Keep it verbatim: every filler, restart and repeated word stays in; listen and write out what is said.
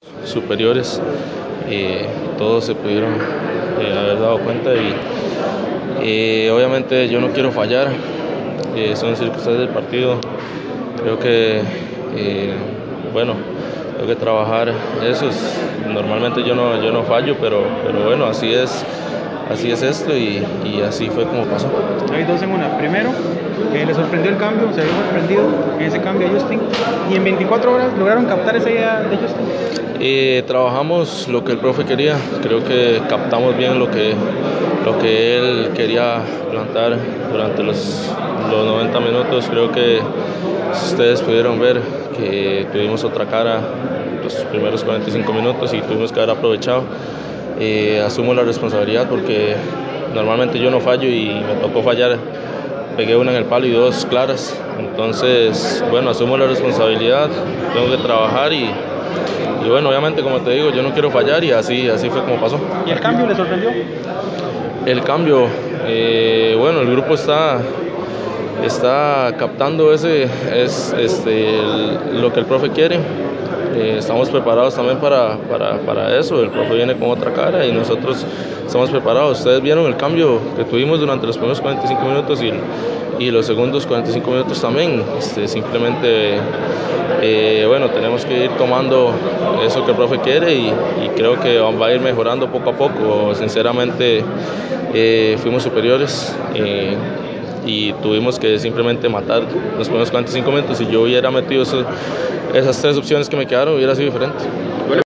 superiores, eh, todos se pudieron eh, haber dado cuenta y eh, obviamente yo no quiero fallar, eh, son circunstancias del partido, creo que eh, bueno, tengo que trabajar eso, es, normalmente yo no, yo no fallo, pero, pero bueno, así es. Así es esto y, y así fue como pasó. Hay dos en una. Primero, eh, le sorprendió el cambio, se había sorprendido en ese cambio a Justin. Y en veinticuatro horas lograron captar esa idea de Justin. Eh, trabajamos lo que el profe quería, creo que captamos bien lo que, lo que él quería plantar durante los, los noventa minutos. Creo que ustedes pudieron ver que tuvimos otra cara los primeros cuarenta y cinco minutos y tuvimos que haber aprovechado. Eh, asumo la responsabilidad porque normalmente yo no fallo y me tocó fallar, pegué una en el palo y dos claras, entonces bueno, asumo la responsabilidad, tengo que trabajar y, y bueno, obviamente como te digo, yo no quiero fallar y así, así fue como pasó. ¿Y el cambio le sorprendió? El cambio, eh, bueno, el grupo está, está captando ese, es, este, el, lo que el profe quiere. Eh, estamos preparados también para, para, para eso, el profe viene con otra cara y nosotros estamos preparados. Ustedes vieron el cambio que tuvimos durante los primeros cuarenta y cinco minutos y, y los segundos cuarenta y cinco minutos también. Este, simplemente, eh, bueno, tenemos que ir tomando eso que el profe quiere y, y creo que va a ir mejorando poco a poco. Sinceramente, eh, fuimos superiores. Eh, y tuvimos que simplemente matar los primeros cuarenta y cinco minutos. Si yo hubiera metido esos, esas tres opciones que me quedaron, hubiera sido diferente.